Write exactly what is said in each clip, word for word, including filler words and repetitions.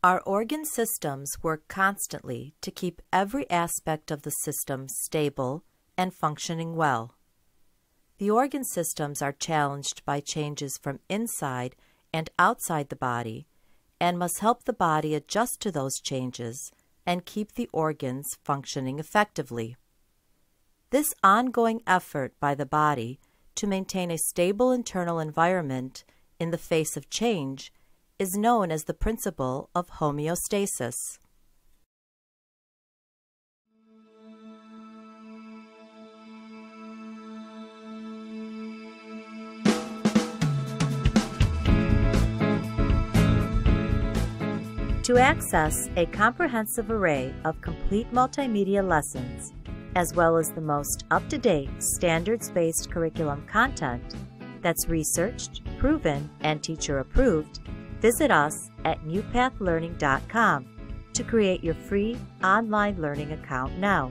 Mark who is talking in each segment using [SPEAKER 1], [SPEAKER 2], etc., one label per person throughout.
[SPEAKER 1] Our organ systems work constantly to keep every aspect of the system stable and functioning well. The organ systems are challenged by changes from inside and outside the body and must help the body adjust to those changes and keep the organs functioning effectively. This ongoing effort by the body to maintain a stable internal environment in the face of change is known as the principle of homeostasis. To access a comprehensive array of complete multimedia lessons, as well as the most up-to-date standards-based curriculum content that's researched, proven, and teacher-approved, visit us at new path learning dot com to create your free online learning account now.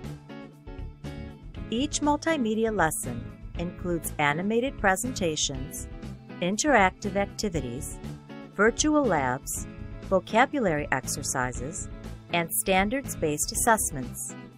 [SPEAKER 1] Each multimedia lesson includes animated presentations, interactive activities, virtual labs, vocabulary exercises, and standards-based assessments.